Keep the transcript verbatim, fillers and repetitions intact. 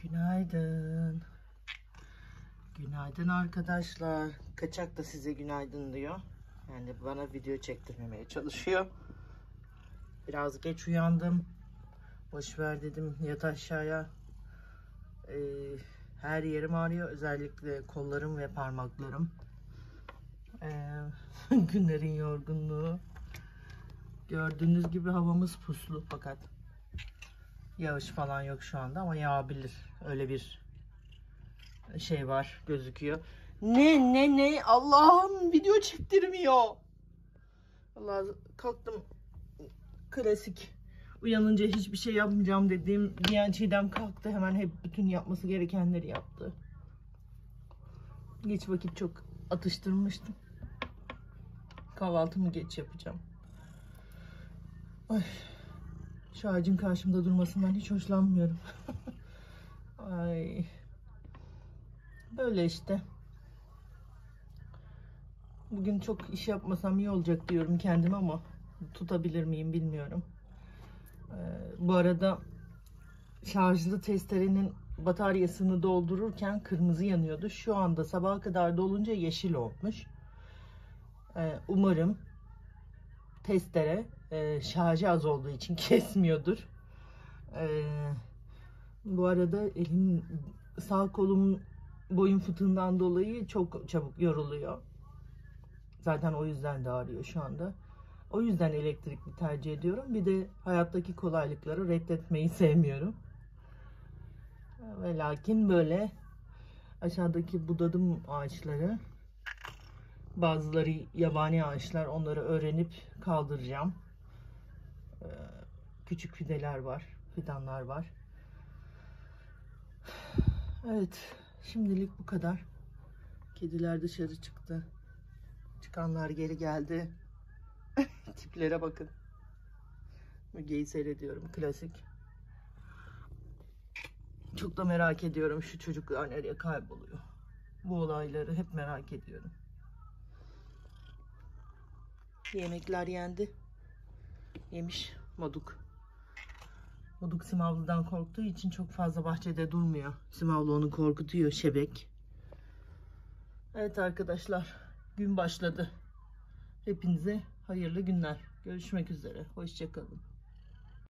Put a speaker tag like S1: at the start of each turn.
S1: Günaydın. Günaydın arkadaşlar. Kaçak da size günaydın diyor. Yani bana video çektirmemeye çalışıyor. Biraz geç uyandım. Boş ver dedim, yat aşağıya. Ee, her yerim ağrıyor. Özellikle kollarım ve parmaklarım. Ee, günlerin yorgunluğu. Gördüğünüz gibi havamız puslu fakat yağış falan yok şu anda ama yağabilir. Öyle bir şey var, gözüküyor. Ne ne ne Allah'ım, video çektirmiyor. Allah, kalktım, klasik uyanınca hiçbir şey yapmayacağım dediğim diyen Çiğdem kalktı, hemen hep bütün yapması gerekenleri yaptı. Geç vakit çok atıştırmıştım. Kahvaltımı geç yapacağım. Ay, şu ağacın karşımda durmasından hiç hoşlanmıyorum. Ay, böyle işte. Bugün çok iş yapmasam iyi olacak diyorum kendime ama tutabilir miyim bilmiyorum. Ee, bu arada şarjlı testerenin bataryasını doldururken kırmızı yanıyordu. Şu anda sabaha kadar dolunca yeşil olmuş. Ee, umarım testere e, şarjı az olduğu için kesmiyordur. Ee, bu arada elim, sağ kolum boyun fıtığından dolayı çok çabuk yoruluyor. Zaten o yüzden de ağrıyor şu anda. O yüzden elektrikli tercih ediyorum. Bir de hayattaki kolaylıkları reddetmeyi sevmiyorum. Ve lakin böyle aşağıdaki budadım ağaçları, bazıları yabani ağaçlar, onları öğrenip kaldıracağım. Ee, küçük fideler var, fidanlar var. Evet, şimdilik bu kadar. Kediler dışarı çıktı. Çıkanlar geri geldi. Tiplere bakın. Müge'yi seyrediyorum, klasik. Çok da merak ediyorum şu çocuklar nereye kayboluyor. Bu olayları hep merak ediyorum. Yemekler yendi. Yemiş Moduk. Moduk Simavlı'dan korktuğu için çok fazla bahçede durmuyor. Simavlı onu korkutuyor, şebek. Evet arkadaşlar, gün başladı. Hepinize hayırlı günler. Görüşmek üzere. Hoşça kalın.